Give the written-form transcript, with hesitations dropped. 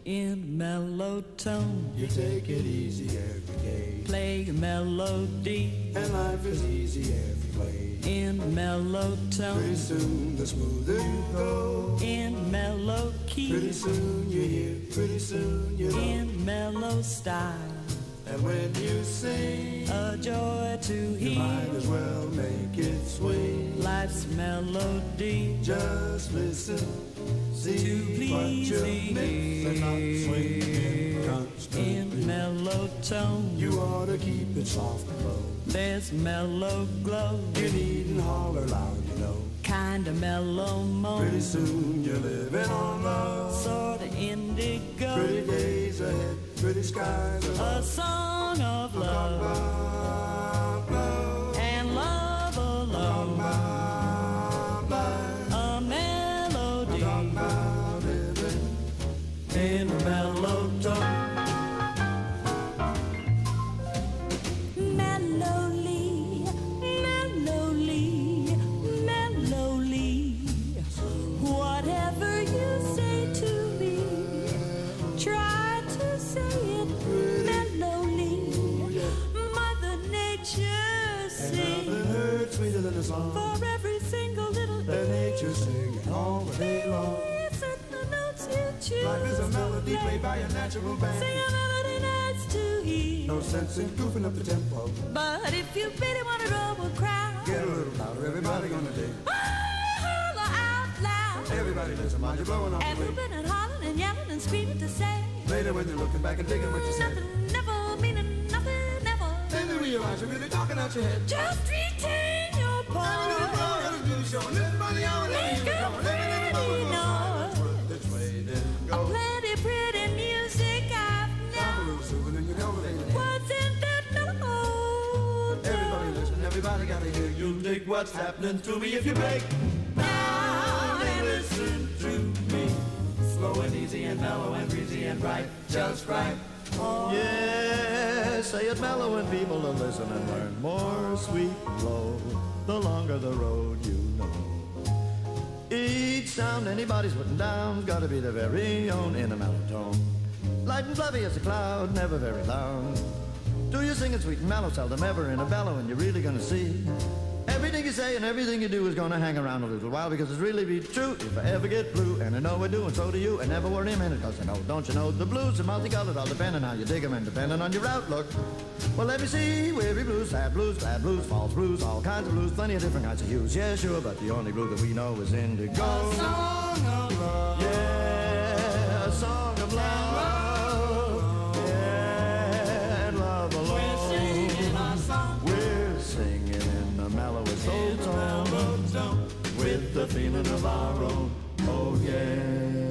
in mellow tone. You take it easy every day. Play a melody, and life is easy every way. In mellow tone. Pretty soon the smoother you go. In mellow key. Pretty soon you hear, pretty soon you know. In mellow style. And when you sing, a joy to hear. You might as well make it swing. Life's melody. Just listen, see to please what you're missing, not swinging constantly. In mellow tone. You ought to keep it soft and low. There's mellow glow. You needn't holler loud, you know. Kinda mellow moan. Pretty soon you're living on love. Sorta indigo. Pretty days ahead, pretty skies above. A song of love. Love. And love alone. A melody. Living in a mellow tone. Sweeter than a song. For every single little that nature singing all the day long. Listen the notes you choose. Life is a melody played by a natural band. Sing a melody nice to hear. No sense in goofing up the tempo. But if you really want to roll a crowd, get a little louder, everybody gonna dig. Holler out loud. Everybody listen, mind you blowing off and the whooping and hollering and yelling and screaming to say. Later when you're looking back and digging what you said. Nothing never meaning nothing never. Then you realize you're really talking out your head. Just retain your part. Plenty pretty music I've known. What's in that note? Everybody listen, everybody gotta hear. You'll dig what's happening to me if you break down and listen to me. Slow and easy and mellow and breezy and bright, just right. Oh. Yeah, say it mellow and people to listen and learn more sweet flow. The longer the road you know. Each sound anybody's putting down's gotta be their very own in a mellow tone. Light and fluffy as a cloud, never very loud. Do you sing it sweet and mellow, seldom ever in a bellow, and you're really gonna see everything you say and everything you do is gonna hang around a little while, because it's really be true if I ever get blue, and I know I do, and so do you, and never worry a minute, cause I know, don't you know, the blues are multicolored, all depending how you dig them and depending on your outlook. Well, let me see, weary blues, sad blues, glad blues, false blues, all kinds of blues, plenty of different kinds of hues, yeah, sure, but the only blue that we know is indigo. A song of love. Yeah, a song of love. Yeah, and love alone. We're singing our song. We're singing in the mellowest old tone, with the feeling of our own, oh yeah.